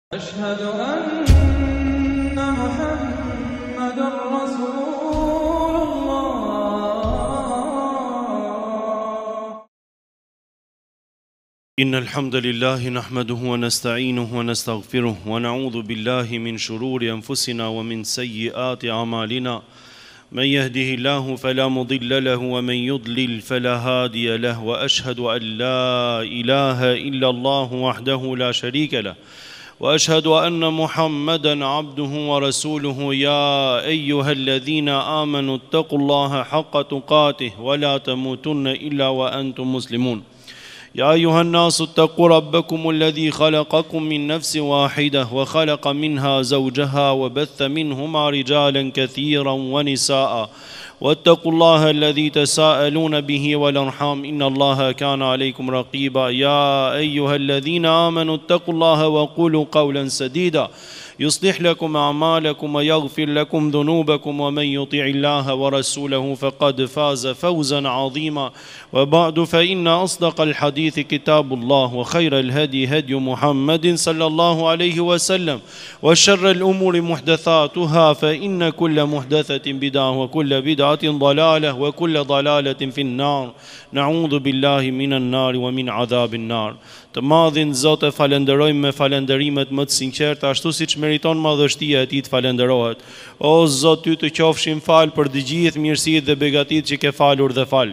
أشهد أن محمدًا رسول الله. إن الحمد لله نحمده ونستعينه ونستغفره ونعوذ بالله من شرور أنفسنا ومن سيئات أعمالنا من يهده الله فلا مضل له ومن يضلل فلا هادي له وأشهد أن لا إله إلا الله وحده لا شريك له وأشهد أن محمدًا عبده ورسوله يا أيها الذين آمنوا اتقوا الله حق تقاته ولا تموتن إلا وأنتم مسلمون يا أيها الناس اتقوا ربكم الذي خلقكم من نفس واحدة وخلق منها زوجها وبث منهما رجالا كثيرا ونساء واتقوا الله الذي تساءلون به والأرحام إن الله كان عليكم رقيبا يا أيها الذين آمنوا اتقوا الله وقولوا قولا سديدا يصلح لكم أعمالكم ويغفر لكم ذنوبكم ومن يطع الله ورسوله فقد فاز فوزا عظيما وبعد فإن أصدق الحديث كتاب الله وخير الهدي هدي محمد صلى الله عليه وسلم وشر الأمور محدثاتها فإن كل محدثة بدعة وكل بدعة ضلالة وكل ضلالة في النار نعوذ بالله من النار ومن عذاب النار. Të madhin Zot e falenderojmë me falenderimet më të sinqerta ashtu siç meriton madhështia e Tij të falenderohet. O Zot, Ty të qofshin fal për të gjithë mirësitë dhe begatitë që ke falur dhe fal.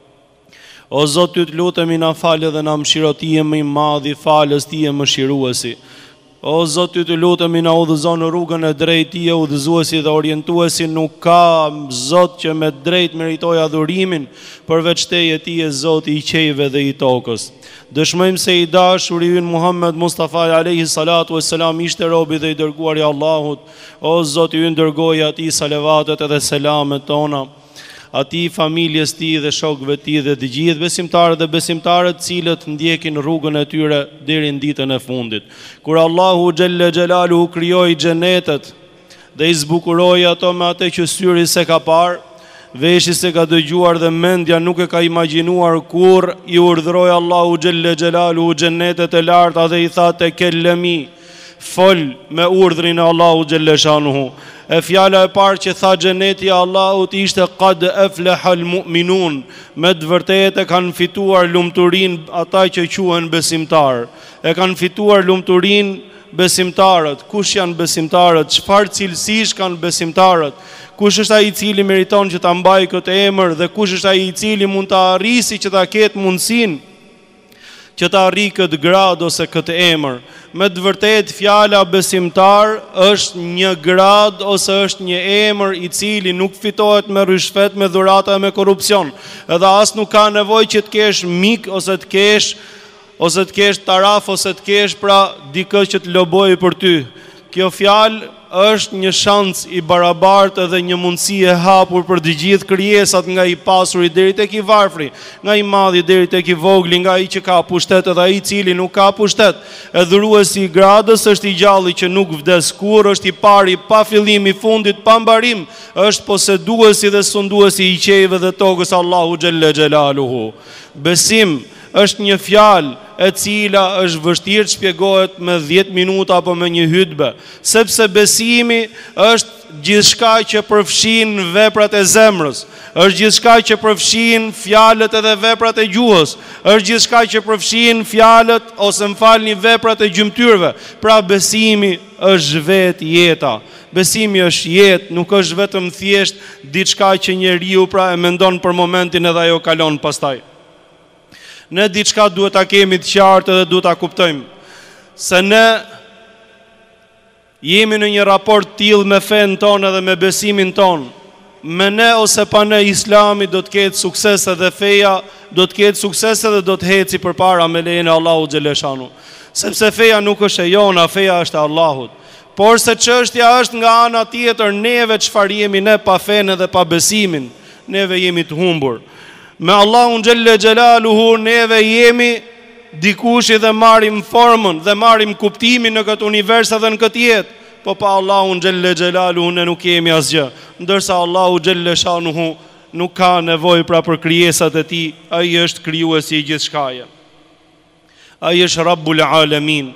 O Zot, Ty të lutemi na fal edhe na mëshiro Ti je më i madh i falës, Ti je mëshiruesi. O Zot, Ty të lutemi na udhëzo në rrugën e drejtë, Ti je udhëzuesi dhe orientuesi, nuk ka Zot që me drejt meritoj adhurimin përveç Teje, Ti je Zoti i qejve dhe i tokës. Dëshmojmë se i dashuri ynë Muhammed Mustafa alayhi salatu wassalam ishte robi dhe i dërguari i Allahut. O Zoti ynë, dërgoja atij salavatet edhe selamet tona, atij familjes Tij dhe shokëve Tij dhe të gjithë besimtarët dhe besimtarët cilët ndjekin rrugën e tyre deri në ditën e fundit. Kur Allahu xhelle xhelaluhu krijoi xhenetet dhe i zbukuroi ato me atë që syri se ka parë, veshi se ka dëgjuar dhe mendja nuk e ka imagjinuar kur, i urdhëroi Allahu xhelle xhelaluhu xhenetet e larta dhe i tha te kellemi, fol me urdhrin e Allahu xhelle shanuhu. E fjala e parë që tha xheneti i Allahut ishte qad aflahal mu'minun, me të vërtetë kanë fituar lumturinë ata që quhen besimtar. E kanë fituar lumturinë besimtarët. Kush janë besimtarët? Çfarë cilësish kanë besimtarët? Kush është ai i cili meriton që ta mbajë këtë emër dhe kush është ai i cili mund ta arrisë që ta ketë mundësinë që ta arrijë këtë grad ose këtë emër? Me të vërtetë fjala besimtar është një grad ose është një emër i cili nuk fitohet me rishfet, me dhurata e me korrupsion. Edhe as nuk ka nevojë që të kesh mik ose të kesh taraf ose të kesh pra dikë që të lobojë për ty. Kjo fjalë është një shans i barabartë dhe një mundësi e hapur për të gjithë krijesat, nga i pasuri deri tek i varfri, nga i madhi deri tek i vogli, nga ai që ka pushtet edhe ai i cili nuk ka pushtet. E dhuruesi i gradës është i gjalli që nuk vdes kurrë, është i pari pa fillim, i fundit pa mbarim, është poseduesi dhe sunduesi i qejve dhe tokës, Allahu xhelle xhelaluhu. Besim është një fjalë e cila është vështirë të shpjegohet me 10 minuta apo me një hutbë, sepse besimi është gjithçka që përfshin veprat e zemrës, është gjithçka që përfshin fjalët edhe veprat e gjuhës, është gjithçka që përfshin fjalët ose veprat e gjymtyrëve. Pra besimi është vetë jeta. Besimi është jetë, nuk është vetëm thjesht diçka që njeriu pra e mendon për momentin edhe ajo kalon pastaj. Ne diçka duhet ta kemi të qartë dhe duhet ta kuptojmë se ne jemi në një raport tillë me fen tonë dhe me besimin tonë. Me ne ose pa ne, Islami do të ketë sukses dhe feja do të ketë sukses dhe do të heci përpara me lejen e Allahut xhelle shanu. Sepse feja nuk është e jona, feja është e Allahut. Por se çështja është nga ana tjetër, neve çfarë jemi ne pa fen dhe pa besimin? Neve jemi të humbur. Me Allahun xhelle xhelaluhu neve jemi dikush dhe marrim formën dhe marrim kuptimin në këtë univers dhe në këtë jetë. Po pa Allahun xhelle xhelaluhu ne nuk jemi asgjë. Ndërsa Allahu xhelle shanuhu nuk ka nevojë pra për krijesat e Tij, ai është krijuesi i gjithçkaje. Ai është Rabbul Alamin.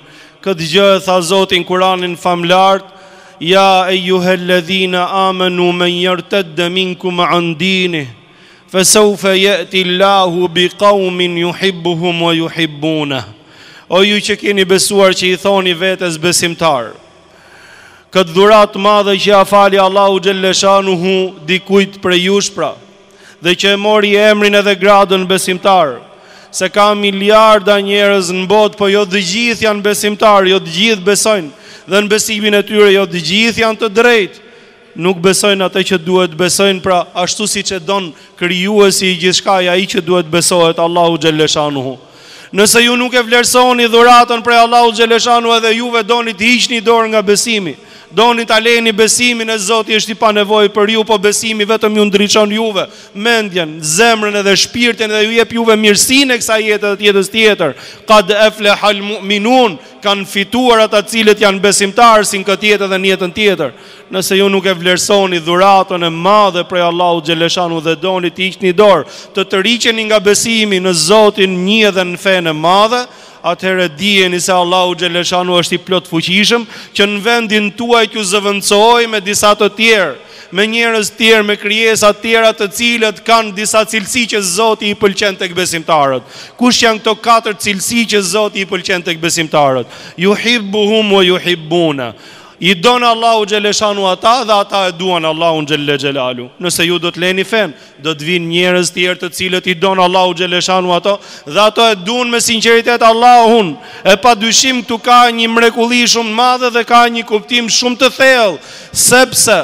Këtë gjë e tha Zoti në Kur'anin famlart: Ja eyyuhalladhina amanu man yartadda minkum an dinihi fasawfa ya'ti Allahu biqaumin yuhibbuhum wa yuhibbunahu. O ju që keni besuar, që i thoni vetes besimtar, këtë dhurat madhe që ja fali Allahu Gjelleshanuhu dikujt për jush pra, dhe që e mori emrin edhe gradën besimtar, se ka miliarda njerëz në botë, po jo të gjithë janë besimtar, jo të gjithë besojnë, dhe në besimin e tyre jo të gjithë janë të drejtë, nuk besojnë atë që duhet besojnë, pra ashtu si që don krijuesi i gjithçkaja, ai që duhet besohet, Allahu Gjelleshanuhu. Nëse ju nuk e vlerësoni dhuratën prej Allahu Gjelleshanuhu, edhe juve doni të hiqni dorë nga besimi, doni ta lejeni besimin e Zoti është i panevojë për ju, po besimi vetëm ju ndriçon juve mendjen, zemrën edhe shpirtin, dhe ju jep juve mirësinë e kësaj jete dhe jetës tjetër. Qad aflahal mu'minun, kanë fituar ata cilët janë besimtarë si në këtë jetë dhe në jetën tjetër. Nëse ju nuk e vlerësoni dhuratën e madhe prej Allahu Gjelleshanu dhe doni të hiqni dorë, të riqeni nga besimi në Zotin një dhe në fenë e madhe, atëherë dijeni se Allahu Gjelleshanu është i plot fuqishëm, që në vendin tuaj t'ju zëvendësoj me disa të tjerë, me njerëz tjerë, me krijesa tjera të cilët kanë disa cilësi që Zoti i pëlqen tek besimtarët. Kush janë këto 4 cilësi që Zoti i pëlqen tek besimtarët? Yuhibbuhum wa yuhibbuna. I donë Allahu Gjelleshanu ata dhe ata e duan Allahu Gjellexhelalu. Nëse ju do të leni fen, do të vinë njerëz tjerë të cilët i donë Allahu Gjelleshanu ato, dhe ato e duan me sinqeritet Allahun. E pa dyshim këtu ka një mrekulli shumë madhe dhe ka një kuptim shumë të thellë, sepse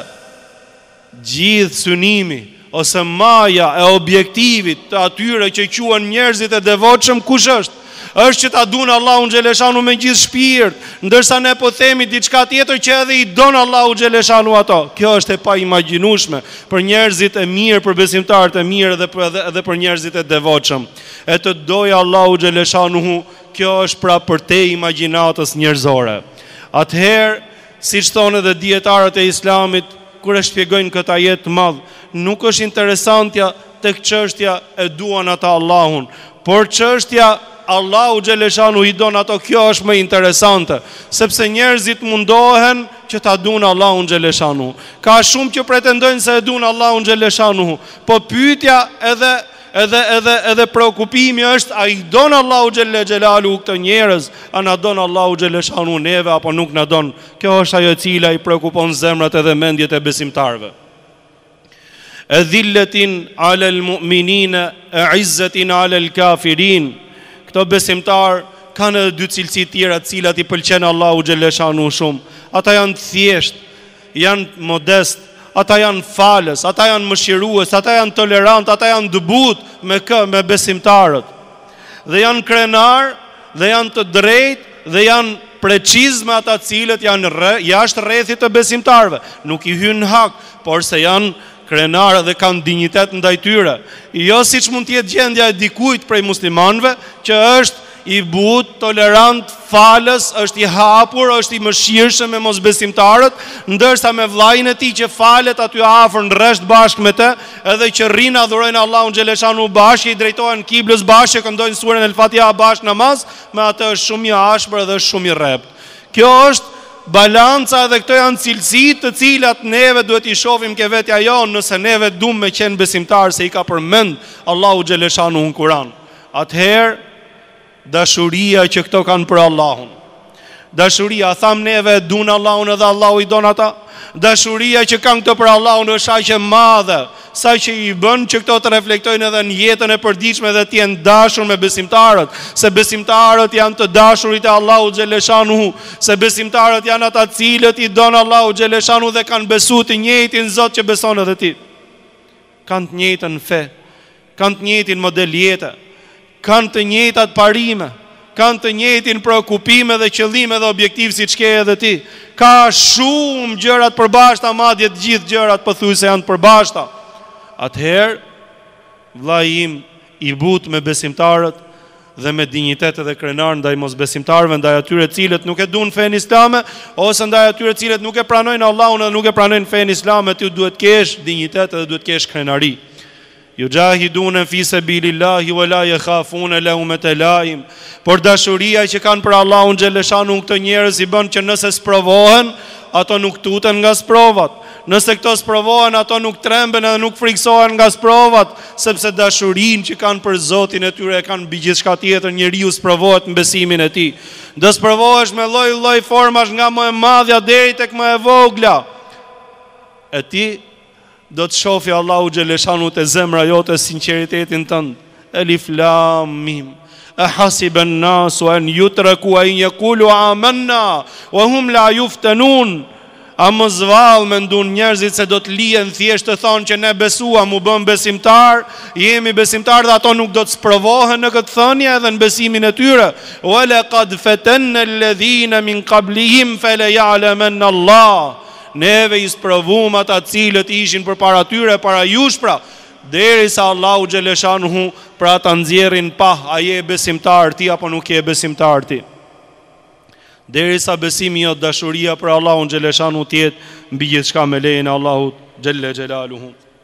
gjithë synimi ose maja e objektivit të atyre që quhen njerëzit e devotshëm kush është? Është që ta dunë Allahu Gjelleshanu me gjithë shpirt, ndërsa ne po themi diçka tjetër që edhe i donë Allahu Gjelleshanu ato. Kjo është e pa imagjinueshme për njerëzit e mirë, për besimtarët e mirë edhe për njerëzit e devotshëm. E të dojë Allahu Gjelleshanu, kjo është pra për te imagjinatës njerëzore. Atëherë, siç thonë edhe dietarët e Islamit, kur e shpjegojnë këtë ajet të madh, nuk është interesantja tek çështja e duan ata Allahun, por çështja Allahu Gjelleshanu i don ato, kjo është më interesante, sepse njerëzit mundohen që ta dunë Allahun Gjelleshanu. Ka shumë që pretendojnë se e dunë Allahun Gjelleshanu, po pyetja edhe preokupimi është, a i don Allahu Gjellexhelalu këto njerëz, a na don Allahu Gjelleshanu neve apo nuk na don? Kjo është ajo e cila i preokupon zemrat edhe mendjet e besimtarve. E dhilletin alel mu'minina, e izzetin alel kafirin. Këto besimtar kanë edhe 2 cilësi tjera të cilat i pëlqen Allahu Gjelleshanu shumë. Ata janë thjesht, janë modest, ata janë falës, ata janë mëshirues, ata janë tolerant, ata janë dëbut me besimtarët. Dhe janë krenar, dhe janë të drejtë, dhe janë preciz me ata cilët janë jashtë rrethit të besimtarëve. Nuk i hyn hak, por se janë krenarë dhe kanë dinjitet ndaj tyre. Jo siç mund të jetë gjendja e dikujt prej muslimanëve që është i but, tolerant, falës, është i hapur, është i mëshirshëm me mosbesimtarët, ndërsa me vllajën e tij që falet aty afër në rresht bashkë me të, edhe që rrinë adhurojnë Allahun Gjelleshanu bashkë, i drejtohen kiblës bashkë, këndojnë surën El-Fatiha bashkë namaz, me atë është shumë i ashpër dhe është shumë i rrept. Kjo është balanca dhe këto janë cilësitë të cilat neve duhet i shohim ke vetja jonë, nëse neve duam me qenë besimtarë, se i ka përmend Allahu Gjelleshanu në Kur'an. Atëherë dashuria që këto kanë për Allahun. Dashuria, tham neve duan Allahun edhe Allahu i don ata. Dashuria që kanë këto për Allahun është aq e madhe, sa që i bën që këto të reflektojnë edhe në jetën e përditshme dhe të jenë dashur me besimtarët, se besimtarët janë të dashurit e Allahu Gjelleshanu, se besimtarët janë ata cilët i don Allahu Gjelleshanu dhe kanë besuar të njëjtin Zot që beson edhe ti. Kanë të njëjtën fe, kanë të njëjtin model jete, kanë të njëjtat parime, kanë të njëjtin preokupime dhe qëllime dhe objektiv siç ke edhe ti. Ka shumë gjërat përbashkëta, madje të gjithë gjërat pothuajse janë përbashkëta. Atëherë, vllai im i but me besimtarët dhe me dinjitet edhe krenar ndaj mosbesimtarëve, ndaj atyre cilët nuk e duan fen islame, ose ndaj atyre cilët nuk e pranojnë Allahun dhe nuk e pranojnë fen islame, ti duhet kesh dinjitet edhe duhet kesh krenari. Yujahiduna fi sabilillahi wa la yakhafuna lawmata laim. Por dashuria që kanë për Allahun xhaleshanu këto njerëz i bën që nëse sprovohen, ato nuk tuten nga sprovat. Nëse këto sprovohen, ato nuk tremben edhe nuk friksohen nga sprovat, sepse dashurinë që kanë për Zotin e tyre e kanë mbi gjithçka tjetër. Njeriu sprovohet në besimin e tij. Do sprovohesh me lloj-lloj formash nga më e madhja deri tek më e vogla. E ti do të shofi Allahu xhaleshanu te zemra jote sinqeritetin tënd. Alif lam mim. Ahasiba an-nasu an yutraku an yaqulu amanna wa hum la yuftanun. A më zval me ndun njerëzit se do të lihen thjesht të thonë që ne besuam, u bëm besimtar, jemi besimtar dhe ato nuk do të sprovohen në këtë thënie edhe në besimin e tyre. Wa laqad fatanna alladhina min qablihim fala ya'lamanna Allah. Neve i sprovum ata cilët ishin përpara tyre, para jush pra, derisa Allahu xhaleshanuhu pra ta nxjerrin pa a je besimtar ti apo nuk je besimtar ti. Derisa besimi jot dashuria për Allahun xhaleshanu të jetë mbi gjithçka me lejen e Allahut xhelle xhelaluhu.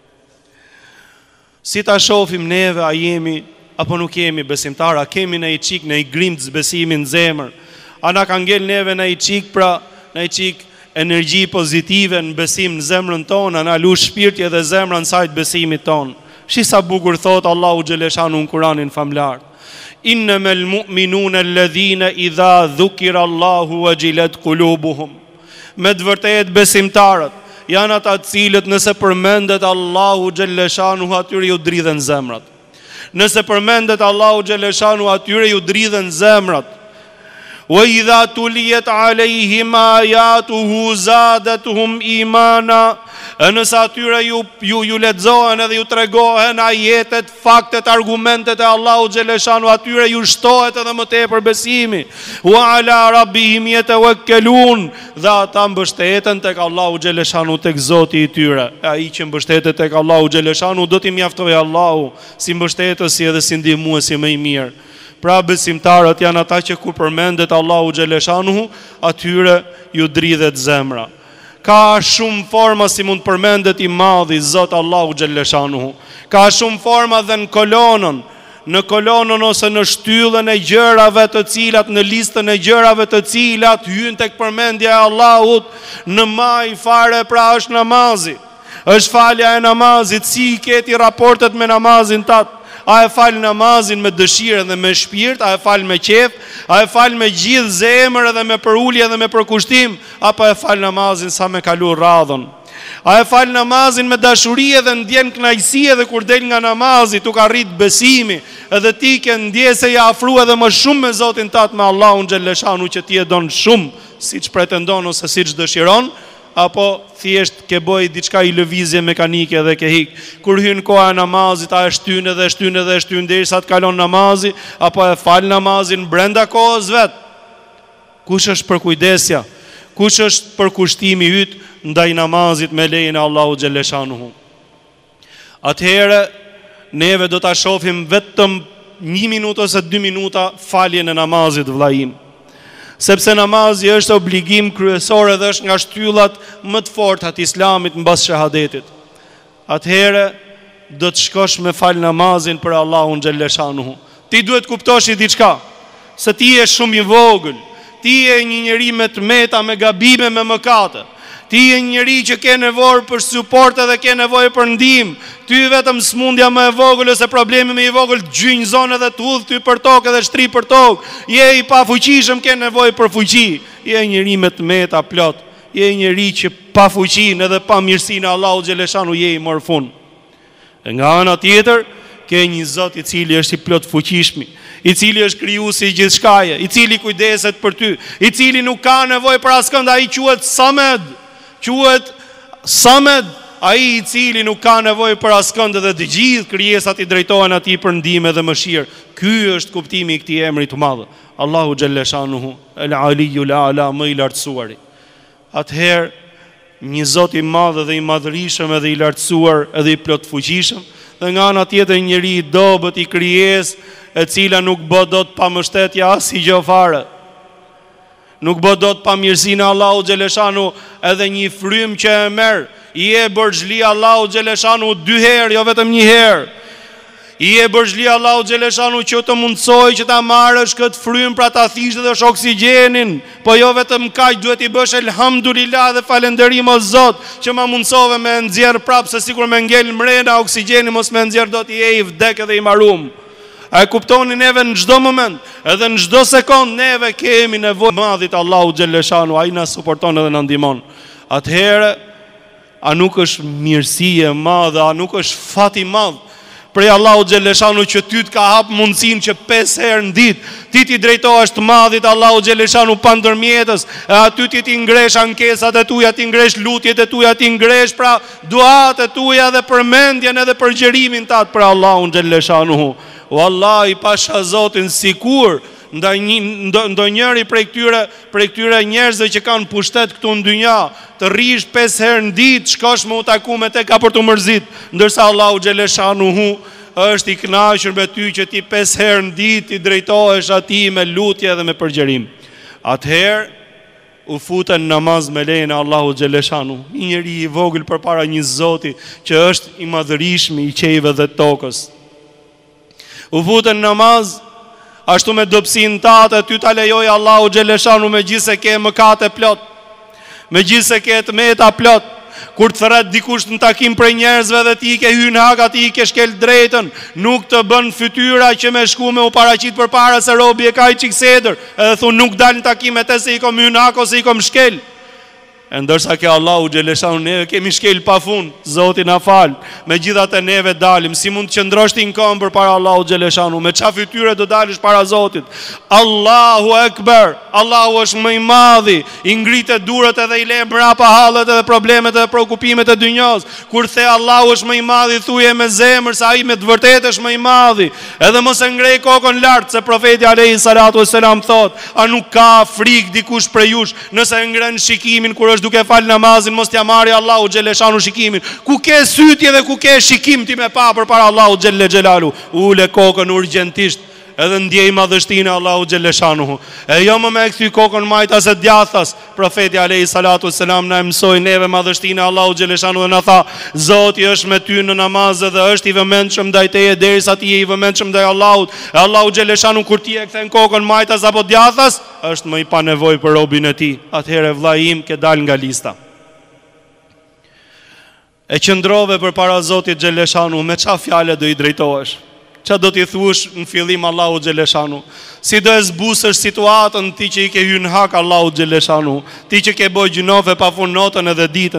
Si ta shohim neve a jemi apo nuk jemi besimtar, a kemi në i çik në i grimc besimin në zemër, a na ka ngel neve në i çik pra në i çik energji pozitive në besim në zemrën tonë, a na lush shpirti edhe zemra në sajt besimit tonë. Shi sa bukur thot Allahu xhaleshanu në Kur'anin famlar. Innamal mu'minuna alladhina idha dhukira Allahu wajilat qulubuhum. Me të vërtetë besimtarët janë ata të cilët nëse përmendet Allahu xhaleshanu atyre ju dridhen zemrat. Nëse përmendet Allahu xhaleshanu atyre ju dridhen zemrat. Wa idha tuliyat alayhim ayatuhu zadatuhum imana. Nëse atyre ju lexohen edhe ju tregohen ajetet, faktet, argumentet e Allahu xhaleshanu, atyre ju shtohet edhe më tepër besimi. Wa ala rabbihim yatawakkalun. Dhe ata mbështeten tek Allahu xhaleshanu, tek Zoti i tyre. Ai që mbështetet tek Allahu xhaleshanu do t'i mjaftojë Allahu si mbështetësi edhe si ndihmuesi më i mirë. Pra besimtarët janë ata që kur përmendet Allahu xhaleshanuhu, atyre ju dridhet zemra. Ka shumë forma si mund përmendet i madhi Zot Allahu xhaleshanuhu. Ka shumë forma dhe në kolonën ose në shtyllën e gjërave të cilat, në listën e gjërave të cilat hyn tek përmendja e Allahut në maj fare pra është namazi. Është falja e namazit, si i keti raportet me namazin tat. A e fal namazin me dëshirë dhe me shpirt, a e fal me qef, a e fal me gjithë zemër dhe me përulje dhe me përkushtim, apo e fal namazin sa me kalu radhën. A e fal namazin me dashuri dhe ndjen kënaqësi edhe kur del nga namazi, tu ka rrit besimi, edhe ti ke ndje se ja afru edhe më shumë me Zotin tat, me Allahun xhaleshanu që ti e don shumë, siç pretendon ose siç dëshiron, apo thjesht ke bëj diçka i lëvizje mekanike dhe ke hik. Kur hyn koha e namazit, a e shtyn derisa të kalon namazi, apo e fal namazin brenda kohës vet. Kush është për kujdesja? Kush është për kushtimi yt ndaj namazit me lejen e Allahu xhaleshanuhu? Atëherë neve do ta shohim vetëm 1 minutë ose 2 minuta faljen e namazit, vëllaim. Sepse namazi është obligim kryesor edhe është nga shtyllat më të forta të Islamit mbas shahadetit. Atëherë do të shkosh me fal namazin për Allahun xhaleshanuhu. Ti duhet kuptosh diçka, se ti je shumë i vogël, ti je një njeri me tmeta, me gabime, me mëkate. Ti je një njeri që ke nevojë për suport edhe ke nevojë për ndihmë. Ty vetëm smundja më e vogël ose problemi më i vogël gjynjzon edhe të udh ty për tokë edhe shtri për tokë. Je i pafuqishëm, ke nevojë për fuqi. Je një njeri me tmeta plot. Je një njeri që pa fuqinë edhe pa mirësinë e Allahut xhaleshanu je i morfun. Nga ana tjetër, ke një Zot i cili është i plot fuqishëm, i cili është krijuesi i gjithçkaje, i cili kujdeset për ty, i cili nuk ka nevojë për askënd, ai quhet Samed. Quhet Samed, ai i cili nuk ka nevojë për askënd dhe të gjithë krijesat i drejtohen atij për ndihmë dhe mëshirë. Ky është kuptimi i këtij emri të madh, Allahu xhaleshanuhu, el-Aliyul A'la, më i lartësuari. Atëherë, një Zot i madh dhe i madhërisëm edhe i lartësuar edhe i plot fuqishëm, dhe nga ana tjetër një njeri i dobët, i krijesë e cila nuk bë dot pa mbështetje as i gjë fare. Nuk bë dot pa mirësinë e Allahut xhaleshanu, edhe një frym që e merr, I e bërgjli Allahu xhaleshanu 2 herë, jo vetëm 1 herë. I e bërgjli Allahu xhaleshanu që të mundsoj që ta marrësh këtë frym pra ta thishë dhe oksigjenin, po jo vetëm kaq, duhet i bësh elhamdulillah dhe falënderim o Zot që ma mundsove me nxjerr prapë, se sikur me ngel mrena oksigjenin mos me nxjerr dot i e i vdek edhe i marum. A e kuptoni, neve në çdo moment, edhe në çdo sekond neve kemi nevojë madhit Allahu xhaleshanu, ai na suporton edhe na ndihmon. Atëherë, a nuk është mirësie e madhe, a nuk është fat i madh prej Allahu xhaleshanu që ty të ka hap mundësinë që 5 herë në ditë ti t'i drejtohesh të madhit Allahu xhaleshanu pa ndërmjetës, e aty ti ngresh ankesat e tuaja, ti ngresh lutjet e tuaja, ti ngresh pra duat e tuaja dhe përmendjen edhe përgjerimin tat për Allahun xhaleshanu. Wallahi pasha Zotin sikur ndonjëri prej këtyre njerëzve që kanë pushtet këtu në dynja, të rrish 5 herë në ditë, shkosh me u taku me te ka për të mërzit, ndërsa Allahu xhaleshanuhu është i kënaqur me ty që ti 5 herë në ditë i drejtohesh atij me lutje dhe me përgjerim. Atëherë u futën namaz me lejen e Allahu xhaleshanu, një njeri i vogël përpara një Zoti që është i madhërisëm i qejve dhe tokës. U futën namaz ashtu me dobësinë tate, ty ta lejoj Allahu xhaleshanu me gjithë se ke mëkate plot, me gjithë se ke tmeta plot. Kur të thret dikush në takim prej njerëzve dhe ti ke hyrë në hak, ti ke shkel drejtën, nuk të bën fytyra që me shku me u paraqit përpara se robi e ka i çiksedër, edhe thon nuk dal në takim e te se i kom hyrë në hak ose i kom shkel. E ndërsa ke Allahu xhaleshanu neve kemi shkel pa fund, Zoti na fal. Megjithatë neve dalim, si mund të qëndrosh ti në këmbë përpara Allahu xhaleshanu, me çfarë fytyre do dalësh para Zotit? Allahu Akbar, Allahu është më i madhi, i ngritet durët edhe i le mbrapa hallet edhe problemet edhe shqetësimet e dynjos. Kur the Allahu është më i madhi, thuje me zemër se ai me të vërtetë është më i madhi. Edhe mos e ngrej kokën lart, se profeti alayhi salatu wassalam thot, a nuk ka frikë dikush prej jush nëse ngren shikimin kur është duke fal namazin, mos t'ja marri Allahu xhaleshanu shikimin. Ku ke sytje dhe ku ke shikim ti me pa përpara Allahu xhelle xhelalu, ule kokën urgjentisht edhe ndjej madhështinë Allahu xhaleshanu. E jo më me kthy kokën majtas e djathtas. Profeti alayhi salatu wassalam na mësoi neve madhështinë Allahu xhaleshanu dhe na tha, Zoti është me ty në namaz dhe është i vëmendshëm ndaj teje derisa ti je i vëmendshëm ndaj Allahut. E Allahu xhaleshanu kur ti e kthen kokën majtas apo djathtas, është më i pa nevojë për robin e tij. Atëherë vllai im ke dal nga lista. E qëndrove përpara Zotit xhaleshanu, me çfarë fjalë do i drejtohesh? Qa do t'i thush në fillim Allahu xhaleshanu? Si do e zbusësh situatën ti që i ke hyrë në hak Allahu xhaleshanu, ti që ke bërë gjunofe pa fund notën edhe ditën,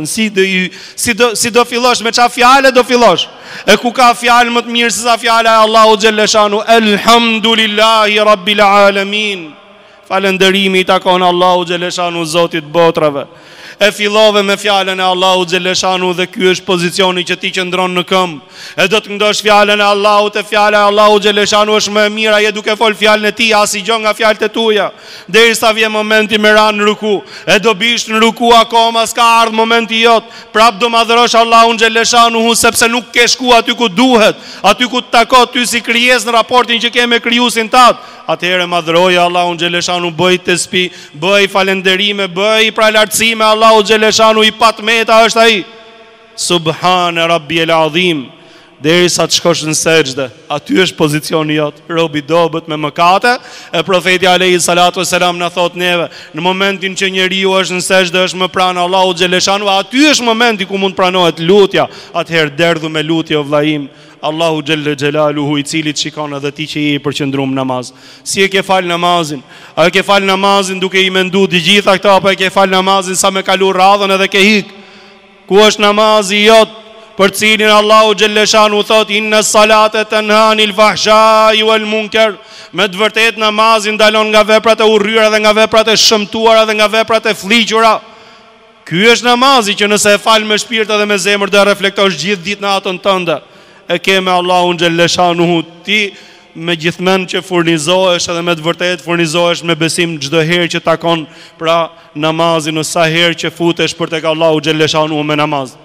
si do fillosh, me çfarë fjalë do fillosh? E ku ka fjalë më të mirë se sa fjala e Allahu xhaleshanu? Elhamdulillahi rabbil alamin. Falënderimi i takon Allahu xhaleshanu, Zotit botrave. E fillove me fjalën e Allahu xhaleshanu dhe ky është pozicioni që ti qëndron në këmbë. E do të ndosh fjalën e Allahut, e fjala e Allahu xhaleshanu është më e mira, je duke fol fjalën e tij as i gjë nga fjalët e tuaja, derisa vjen momenti me ran në ruku. E do bish në ruku akoma s'ka ardhur momenti jot, prap do madhrosh Allahun xhaleshanu sepse nuk ke shku aty ku duhet, aty ku të takot ty si krijesë në raportin që ke me krijuesin tat. Atëherë madhroja Allahun xhaleshanu, bëj tespi, bëj falënderime, bëj pralartësime Allahu xhaleshanu, i patmeta është ai. Subhane Rabbiyal Azim. Derisa të shkosh në sejdë, aty është pozicioni jot. Robi dobët me mëkate, e profeti alayhi salatu wassalam na thot neve, në momentin që njeriu është në sejdë është më pranë Allahu xhaleshanu, aty është momenti ku mund pranohet lutja. Atëherë derdhu me lutje o vllaim. Allahu xhelle xhelaluhu, i cili të shikon edhe ti që je i përqendruar në namaz. Si e ke fal namazin? A e ke fal namazin duke i menduar të gjitha këto, apo e ke fal namazin sa me kalu radhën edhe ke hik? Ku është namazi jot për cilin Allahu xhaleshanu thot, inna salate tanha anil fahsha'i wal munkar? Me të vërtet namazi ndalon nga veprat e urryera dhe nga veprat e shëmtuara dhe nga veprat e fliqura. Ky është namazi që nëse e fal me shpirt edhe me zemër do reflektosh gjithë ditën në atën tënde. E ke me Allahun xhaleshanu, ti me gjithmend që furnizohesh edhe me të vërtet furnizohesh me besim çdo herë që takon pra namazin, në sa herë që futesh për tek Allahu xhaleshanu me namaz.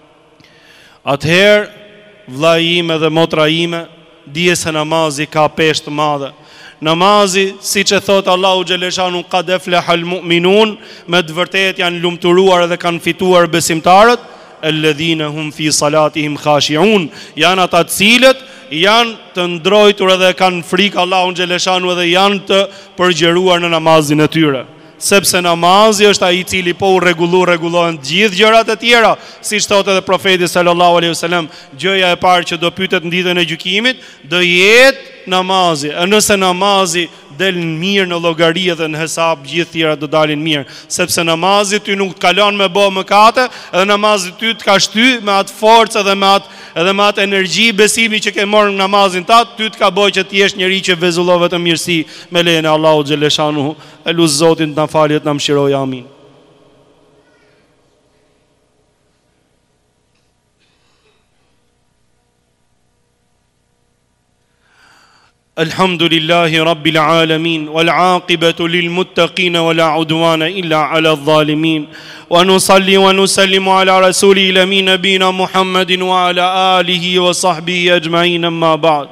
Atëherë vllai im dhe motra ime, dije se namazi ka peshë të madhe. Namazi, siç e thot Allahu xhaleshanu, qad aflahal mu'minun, me të vërtet janë lumturuar dhe kanë fituar besimtarët. alladhina hum fi salatihim khashi'un, janë ata të cilët janë të ndrojtur edhe kanë frikë Allahun xhaleshanu dhe janë të përgjeruar në namazin e tyre. Sepse namazi është ai i cili po u rregullohen të gjithë gjërat e tjera, siç thotë edhe profeti sallallahu alaihi wasallam, gjëja e parë që do pyetet në ditën e gjykimit do jetë namazi. E nëse namazi del mirë në llogari dhe në hesab, gjithë tjera do dalin mirë, sepse namazi ty nuk të kalon me bë mëkate, edhe namazi ty të ka shty me atë forcë edhe me atë energji besimi që ke marrë në namazin tat, ty të ka bëjë që të jesh njëri që vezullon vetëm mirësi me lejen e Allahut xhaleshanuhu. Elus Zotin të na falë, të na mëshirojë, amin. Alhamdulillahi Rabbil Alamin, wal aqibatu lil muttaqin wala udwana illa ala adh-dhalimin, wa nusalli wa nusallimu ala rasulil amin nabina Muhammadin wa ala alihi wa sahbihi ajma'in, amma ba'd.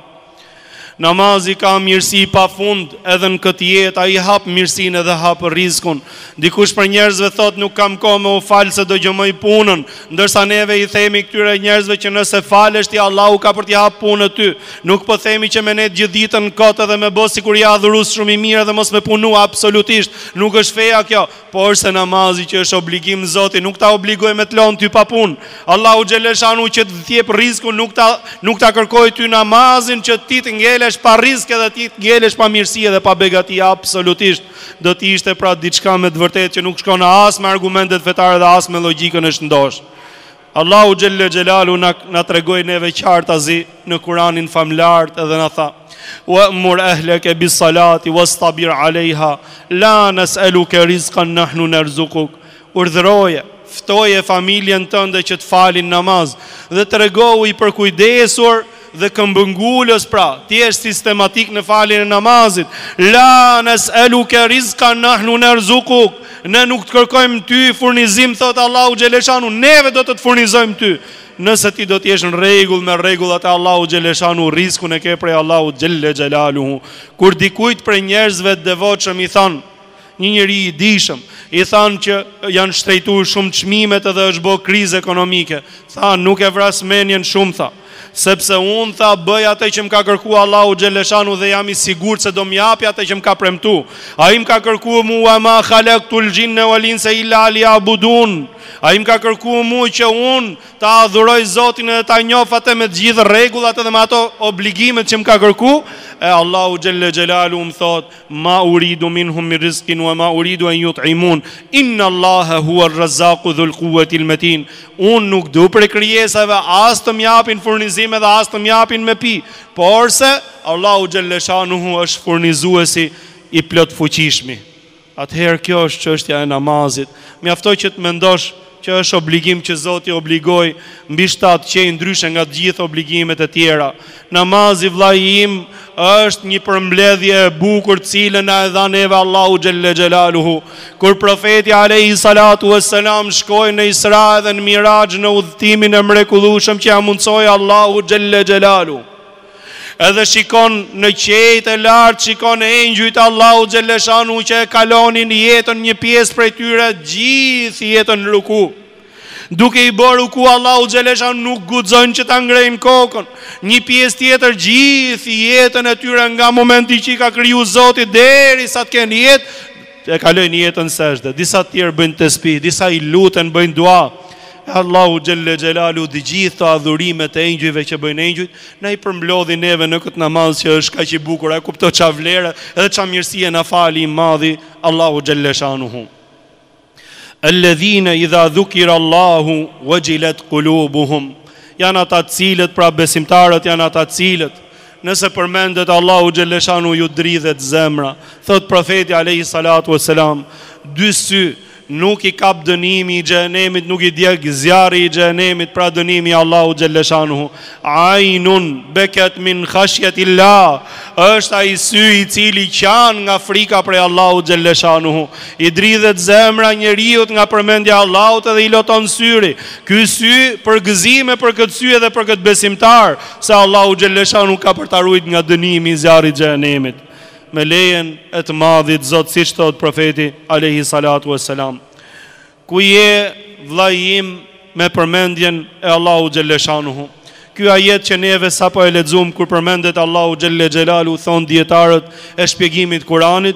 Namazi ka mirësi pa fund edhe në këtë jetë, ai hap mirësinë edhe hap rrezikun. Dikush për njerëzve thot nuk kam kohë me u falë se do gjëmoj punën, ndërsa neve i themi këtyre njerëzve që nëse falesh ti Allahu ka për t'i hap punën ty. Nuk po themi që me ne gjithë ditën kot edhe me bë sikur ja adhurus shumë i mirë dhe mos me punu, absolutisht. Nuk është feja kjo, por se namazi që është obligim Zoti nuk ta obligoj me të lënë ty pa punë. Allahu xhaleshanu që të jep rrezikun nuk ta kërkoi ty namazin që ti të ngelesh pa rrezik edhe ti të ngelesh pa mirësi edhe pa begati, absolutisht. Do të ishte pra diçka me të vërtetë që nuk shkon as me argumentet fetare dhe as me logjikën e shëndosh. Allahu xhelle xhelalu na tregoi neve qartazi në Kur'anin famlar edhe na tha: "Wa'mur ahlaka bis-salati wastabir 'alayha, la nas'aluka rizqan nahnu narzuquk." Urdhëroje, ftoje familjen tënde që të falin namaz dhe tregohu i përkujdesur dhe këmbëngulës, pra ti je sistematik në faljen e namazit. La nas'aluka rizqan nahnu narzuquk, ne nuk të kërkojmë ty furnizim, thot Allahu xhaleshanu, neve do të furnizojmë ty. Nëse ti do të jesh në rregull me rregullat e Allahu xhaleshanu, rrezikun e ke prej Allahu xhelle xhelaluhu. Kur dikujt prej njerëzve të devotshëm i thon, një njeri i dishëm, i thanë që janë shtrejtuar shumë çmimet edhe është bë krizë ekonomike, tha nuk e vras mendjen shumë, tha, sepse unë tha bëj atë që më ka kërkuar Allahu xhaleshanu dhe jam i sigurt se do më japi atë që më ka premtuar. Ai më ka kërkuar mua ma khalaqtul jinna wal insa illa liya'budun. Ai më ka kërkuar mua që unë ta adhuroj Zotin dhe ta njoh atë me të gjithë rregullat edhe me ato obligimet që më ka kërkuar. E Allahu xhelle xhelalu më thot: "Ma uridu minhum min rizqin wa ma uridu an yut'imun. Inna Allaha huwa ar-razzaqu dhul quwwati al-matin." Unë nuk du për krijesave as të më japin furnizime dhe as të më japin me pi, por se Allahu xhaleshanuhu është furnizuesi i plot fuqishmi. Atëherë kjo është çështja e namazit. Mjaftoj që të mendosh që është obligim që Zoti obligoi mbi 7 qej ndryshe nga të gjithë obligimet e tjera. Namazi, vllai im, është një përmbledhje e bukur cilën na e dha neve Allahu xhelle xhelaluhu. Kur profeti alayhi salatu wassalam shkoi në Isra dhe në Miraj në udhëtimin e mrekullueshëm që ia mundsoi Allahu xhelle xhelaluhu, edhe shikon në qejt e lartë, shikon engjujt Allahu xhaleshanu që e kalonin jetën, një pjesë prej tyre gjithë jetën në ruku. Duke i bërë ruku, Allahu xhaleshanu nuk guxon që ta ngrejnë kokën. Një pjesë tjetër gjithë jetën e tyre nga momenti që i ka kriju Zoti derisa të kenë jetë, e kalojnë jetën sejdë. Disa të tjerë bëjnë tesbih, disa i luten, bëjnë dua. Allahu xhelle xhelalu dhe gjithë të adhurimet e engjujve që bëjnë engjujt, na i përmblodhi neve në këtë namaz që është kaq i bukur. E kupto ç'a vlerë edhe ç'a mirësie na fali i madhi Allahu xhelle shanuhu. Alladhina idha dhukira Allahu wajilat qulubuhum. Janë ata të cilët, pra besimtarët janë ata të cilët nëse përmendet Allahu xhelle shanu ju dridhet zemra. Thot profeti alayhi salatu wassalam, dy sy nuk i kap dënimi i xhenemit, nuk i djeg zjarri i xhenemit, pra dënimi Allahu xhelle shanuhu. Ainun bekat min khashyatillah, është ai sy i cili qan nga frika prej Allahu xhelle shanuhu. I dridhet zemra njeriu nga përmendja e Allahut dhe i loton syri. Ky sy për gëzime për këtë sy edhe për këtë besimtar, se Allahu xhelle shanuhu ka për ta ruajt nga dënimi i zjarrit i xhenemit. Me lejen e të madhit Zot, siç thot profeti alayhi salatu wassalam, ku je vllai im me përmendjen e Allahu xhelleshanuhu. Ky ajet që neve sapo e lexuam kur përmendet Allahu xhelle xhelalu, thon dietarët e shpjegimit Kuranit,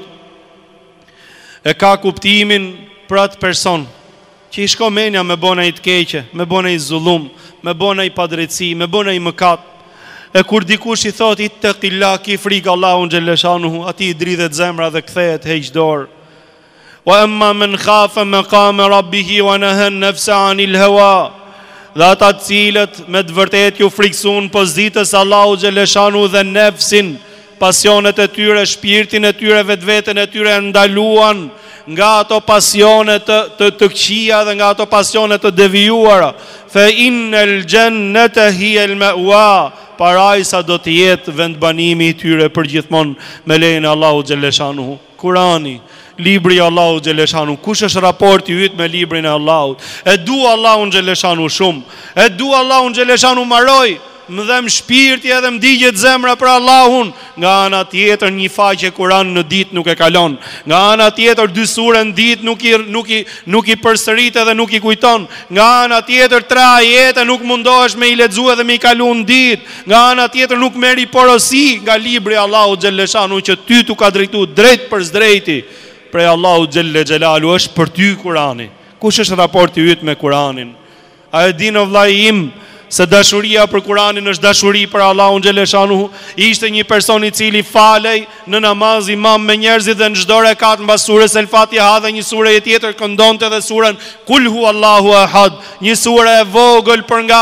e ka kuptimin për atë person që i shko menja me bona i të keqe, me bona i zullum, me bona i padrejtësi, me bona i mëkat. E kur dikush i thot ittaqillah, ki frikë Allahun xhelleshanuhu, ati i dridhet zemra dhe kthehet heq dorë. Wa amma man khafa maqama rabbih wa naha an-nafsa 'anil hawa. Dhe ata të cilët me të vërtet ju friksun pozitës Allahu xhelleshanuhu dhe nefsin, pasionet e tyre, shpirtin e tyre, vetveten e tyre ndaluan nga ato pasione të këqija dhe nga ato pasione të devijuara. Fa innal jannata hiya al-ma'wa. Parajsa do të jetë vendbanimi i tyre përgjithmonë me lejen e Allahu xhelleshanuhu. Kurani, libri i Allahu xhelleshanuhu. Kush është raporti yt me librin e Allahut? E du Allahun xhelleshanuhu shumë. E du Allahun xhelleshanuhu maroj. Më dhem shpirti edhe më digjet zemra për Allahun. Nga ana tjetër një faqe Kur'an në ditë nuk e kalon. Nga ana tjetër 2 sure në ditë nuk i përsërit edhe nuk i kujton. Nga ana tjetër 3 ajete nuk mundohesh me i lexu edhe me i kalu në ditë. Nga ana tjetër nuk merri porosi nga libri Allahu xhelleshanuhu që ty tu ka drejtu drejt për zdrejti prej Allahu xhelle xhelalu. Është për ty Kurani. Kush është raporti yt me Kuranin? A e din o vllai im se dashuria për Kuranin është dashuri për Allahun xhelleshanuhu? Ishte një person i cili falej në namaz imam me njerëzit dhe në çdo rekat mbas surës El Fatiha dhe një sure tjetër këndonte dhe surën Kul huwallahu ahad, një sure e vogël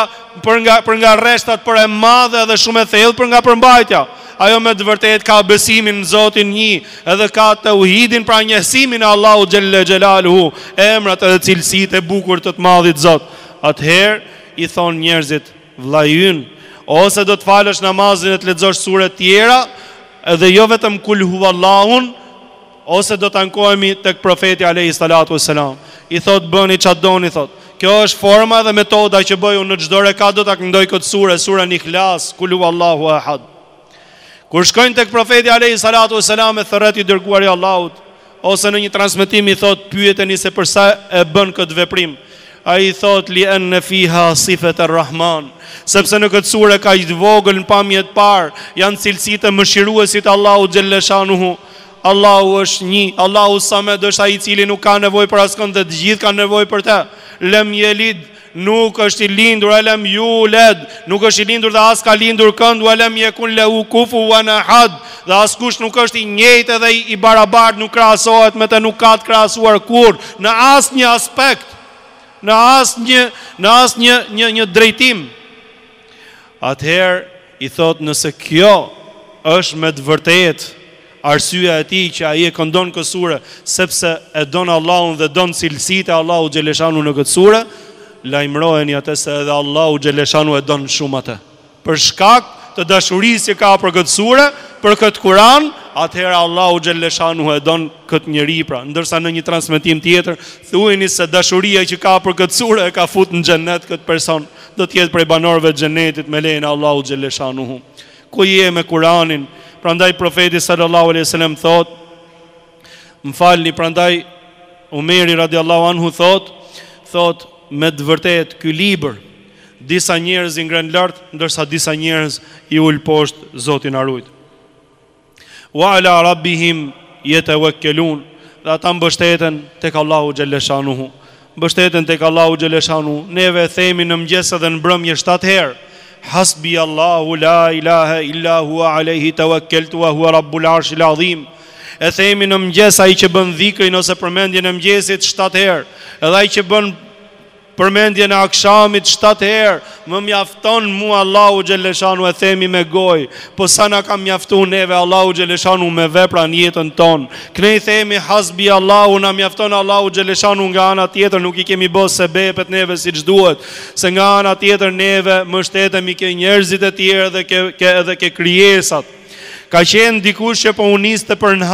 për nga rreshtat, për e madhe dhe shumë e thellë për nga përmbajtja. Ajo me të vërtet ka besimin në Zotin një, edhe ka tauhidin, pra njësimin e Allahu xhelle xhelaluhu, emrat edhe cilësitë e bukur të madhit Zot. Atëherë i thon njerëzit, vllai ynë, ose do të falësh namazin e të lexosh sure tjera, edhe jo vetëm kul huwallahun, ose do të ankohemi tek profeti alayhi salatu wassalam. I thot bëni çfarë doni, thot. Kjo është forma dhe metoda që bëj unë në çdo rekat, do ta këndoj këtë surën Ikhlas, kul huwallahu ahad. Kur shkojnë tek profeti alayhi salatu wassalam e thërret i dërguari i Allahut, ose në një transmetim i thot pyeteni se për sa e bën këtë veprim. Ai thot li an fiha sifat ar-rahman, sepse në këtë sure ka një vogël në pamje të parë janë cilësitë e mëshiruesit Allahu xhelleshanuhu. Allahu është një, Allahu Samed është ai i cili nuk ka nevojë për askënd dhe të gjithë kanë nevojë për të. Lem yelid, nuk është i lindur, lem yulad, nuk është i lindur dhe as ka lindur kënd, lem yakun lahu kufuwan ahad, dhe askush nuk është i njëjtë dhe i barabartë, nuk krahasohet me të, nuk ka të krahasuar kurrë në asnjë aspekt, në asnjë drejtim. Atëherë i thot, nëse kjo është me të vërtetë arsyeja e tij që ai e këndon këtë sure, sepse e don Allahun dhe don cilësitë e Allahu xhaleshanu në këtë sure, lajmërojeni atë se edhe Allahu xhaleshanu e don shumë atë. Për shkak të dashurisë që ka për këtë sure, për këtë Kur'an, atëherë Allahu xhaleshanu e don këtë njeri pra. Ndërsa në një transmetim tjetër thuheni se dashuria që ka për këtë sure e ka futur në xhenet këtë person, do të jetë prej banorëve të xhenetit me lejen e Allahu xhaleshanu. Ku je me Kur'anin? Prandaj profeti sallallahu alaihi wasallam thot, më falni, prandaj Umeri radiallahu anhu thot me të vërtet ky libër disa njerëz i ngren lart, ndërsa disa njerëz i ul poshtë, Zoti na ruaj. Wa ala rabbihim yatawakkalun, dhe ata mbështeten tek Allahu xhaleshanuhu. Mbështeten tek Allahu xhaleshanuhu. Neve themi në mëngjes dhe në mbrëmje 7 herë. Hasbi Allahu la ilaha illa huwa alayhi tawakkaltu wa huwa rabbul arshil azim. E themi në mëngjes ai që bën dhikrin ose përmendjen e mëngjesit 7 herë, edhe ai që bën përmendjen e akshamit 7 herë, më mjafton mua Allahu xhaleshanu, e themi me gojë, po sa na ka mjaftuar neve Allahu xhaleshanu me vepra në jetën tonë. Ne i themi hasbi Allahu, na mjafton Allahu xhaleshanu, nga ana tjetër nuk i kemi bërë sebepet neve siç duhet, se nga ana tjetër neve mbështetemi ke njerëzit e tjerë dhe ke krijesat. Ka qenë dikush që po u niste për në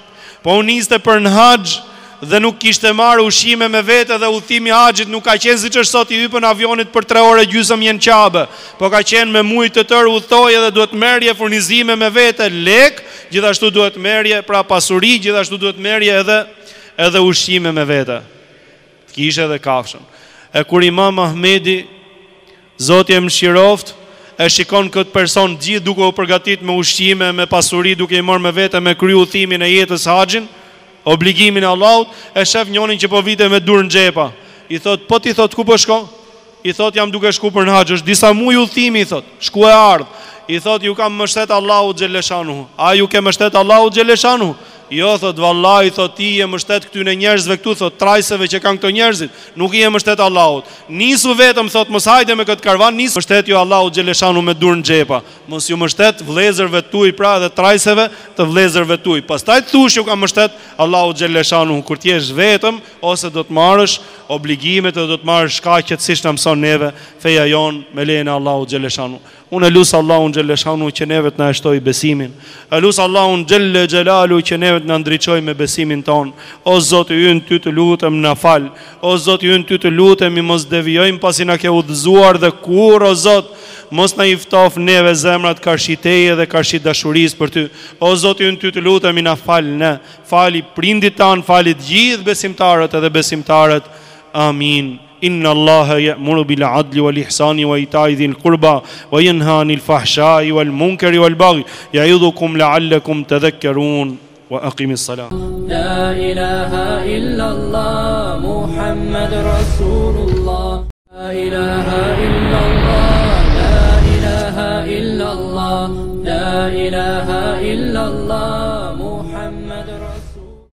haxh, dhe nuk kishte marrë ushqime me vete, dhe udhimi i haxhit nuk ka qenë siç është sot i hypën avionit për 3 orë gjysmë jenë Qabe, po ka qenë me mujë të tërë udhtoi dhe duhet merrje furnizime me vete, lek, gjithashtu duhet merrje pra pasuri, gjithashtu duhet merrje edhe ushqime me vete. Kishte edhe kafshën. E kur Imam Ahmedi, Zoti e mëshiroft, e shikon këtë person gjithë duke u përgatit me ushqime, me pasuri, duke i marrë me vete me kryu udhimin e jetës haxhin, obligimin e Allahut, e shef njonin që po vite me dur në xhepa. I thot, po ti thot, ku po shko? I thot, jam duke shku për në haxh, është disa muaj udhimi, i thot, shku e ardh. I thot, ju kam mështet Allahu xheleshanu. A ju ke mështet Allahu xheleshanu? Jo, thot, vallahi, thot, ti je mështet këtyne njerëzve këtu, thot, trajseve që kanë këto njerëzit, nuk i je mështet Allahut. Nisu vetëm, thot, mos hajde me këtë karvan, nisu mështet ju Allahu xheleshanu me dur në xhepa. Mos ju mështet vëllezërve tuaj, pra dhe trajseve të vëllezërve tuaj. Pastaj thush ju kam mështet Allahu xheleshanu kur ti je vetëm, ose do të marrësh obligimet dhe do të marrësh shkaqet siç na mëson neve feja jon me lejen e Allahu xheleshanu. Unë lusë Allahun xheleshanu që neve të na shtoj besimin. Lusë Allahun xhelle xhelalu që neve të na ndriçoj me besimin ton. O Zoti ynë, ty të lutem na fal. O Zoti ynë, ty të lutem i mos devijojmë pasi na ke udhëzuar dhe kur o Zot mos na i ftof neve zemrat karshiteje dhe karshit dashurisë për ty. O Zoti ynë, ty të lutem i na fal ne. Fali prindit tan, fali të gjithë besimtarët edhe besimtarët. Amin. إن الله يأمر بالعدل والإحسان وإيتاء ذي القربى وينهى عن الفحشاء والمنكر والبغي يعظكم لعلكم تذكرون وأقم الصلاة. لا إله إلا الله محمد رسول الله. لا إله إلا الله. لا إله إلا الله. لا إله إلا الله.